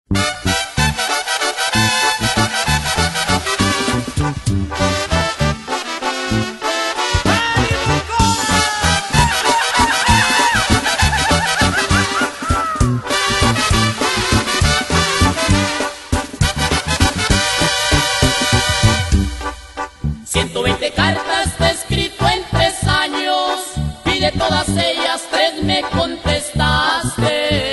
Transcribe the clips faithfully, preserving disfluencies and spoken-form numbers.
ciento veinte cartas te he escrito en tres años y de todas ellas tres me contestaste.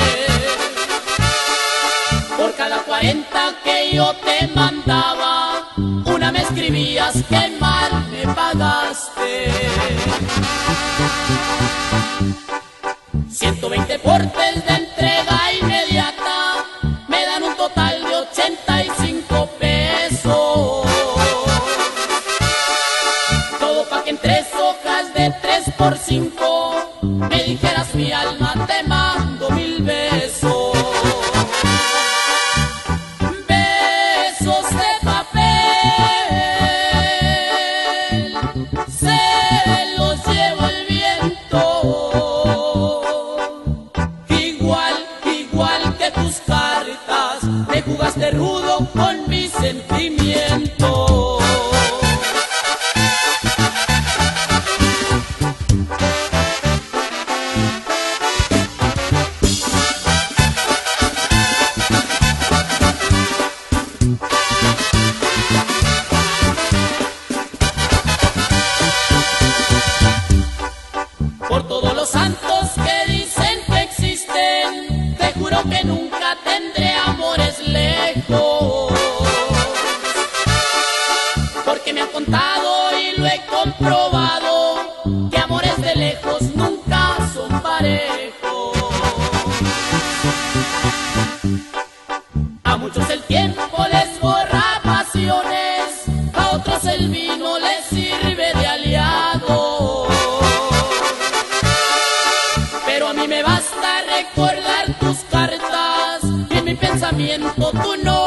Por cada cuarenta que yo te mandaba, una me escribías que mal me pagaste. ciento veinte portes de entrega inmediata me dan un total de ochenta y cinco pesos. En tres hojas de tres por cinco me dijeras mi alma te mando mil besos. Besos de papel se los llevo el viento, igual, igual que tus cartas te jugaste rudo con mis sentimientos. Por todos los santos que dicen que existen, te juro que nunca tendré amores lejos. Porque me han contado y lo he comprobado, que amores de lejos nunca son parejos. A muchos el tiempo les borra pasiones, a otros el vino les sirve de aliado. Pero a mí me basta recordar tus cartas y en mi pensamiento tu nombre.